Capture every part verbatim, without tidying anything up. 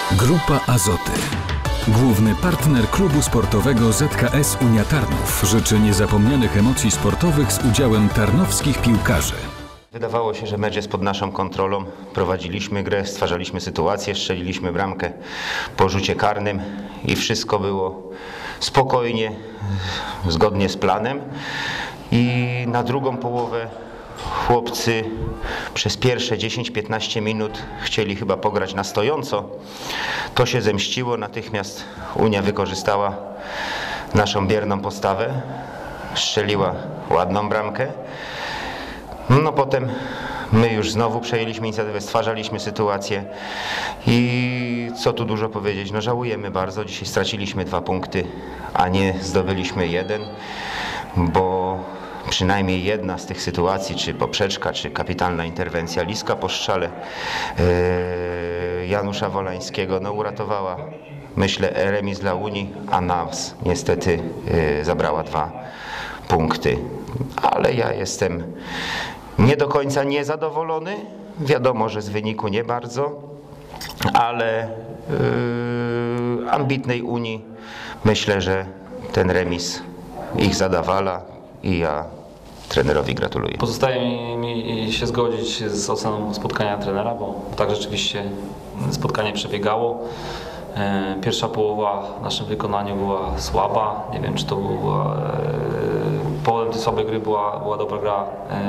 Grupa Azoty. Główny partner klubu sportowego Z K S Unia Tarnów życzy niezapomnianych emocji sportowych z udziałem tarnowskich piłkarzy. Wydawało się, że mecz jest pod naszą kontrolą. Prowadziliśmy grę, stwarzaliśmy sytuację, strzeliliśmy bramkę po rzucie karnym i wszystko było spokojnie, zgodnie z planem. I na drugą połowę chłopcy przez pierwsze dziesięć piętnaście minut chcieli chyba pograć na stojąco. To się zemściło, natychmiast Unia wykorzystała naszą bierną postawę, strzeliła ładną bramkę. No potem my już znowu przejęliśmy inicjatywę, stwarzaliśmy sytuację i co tu dużo powiedzieć, no żałujemy bardzo, dzisiaj straciliśmy dwa punkty, a nie zdobyliśmy jeden, bo przynajmniej jedna z tych sytuacji, czy poprzeczka, czy kapitalna interwencja Liska po strzale yy, Janusza Wolańskiego, no uratowała, myślę, remis dla Unii, a nas niestety yy, zabrała dwa punkty. Ale ja jestem nie do końca niezadowolony, wiadomo, że z wyniku nie bardzo, ale yy, ambitnej Unii myślę, że ten remis ich zadawala i ja trenerowi gratuluję. Pozostaje mi, mi się zgodzić z oceną spotkania trenera, bo tak rzeczywiście spotkanie przebiegało. Pierwsza połowa w naszym wykonaniu była słaba. Nie wiem, czy to była powodem tej słabej gry była, była dobra gra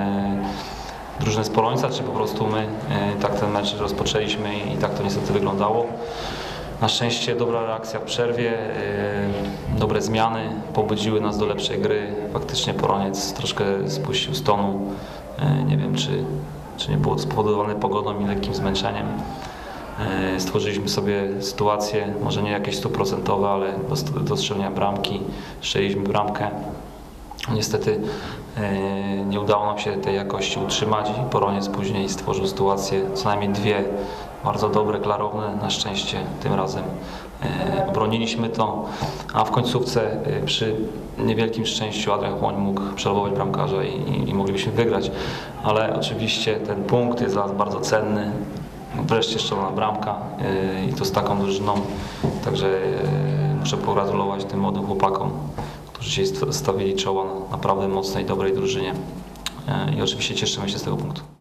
drużyny z Polońca, czy po prostu my tak ten mecz rozpoczęliśmy i tak to niestety wyglądało. Na szczęście dobra reakcja w przerwie, dobre zmiany pobudziły nas do lepszej gry. Faktycznie Poloniec troszkę spuścił z tonu. Nie wiem, czy, czy nie było to spowodowane pogodą i lekkim zmęczeniem. Stworzyliśmy sobie sytuację, może nie jakieś stuprocentowe, ale do, do strzelenia bramki. Strzeliliśmy bramkę. Niestety nie udało nam się tej jakości utrzymać i Poloniec później stworzył sytuację, co najmniej dwie bardzo dobre, klarowne. Na szczęście tym razem obroniliśmy to, a w końcówce przy niewielkim szczęściu Adrian Chłoń mógł przelobować bramkarza i, i, i moglibyśmy wygrać. Ale oczywiście ten punkt jest dla nas bardzo cenny. Wreszcie strzelona bramka i to z taką drużyną, także muszę pogratulować tym młodym chłopakom, którzy się stawili czoła na naprawdę mocnej, dobrej drużynie i oczywiście cieszymy się z tego punktu.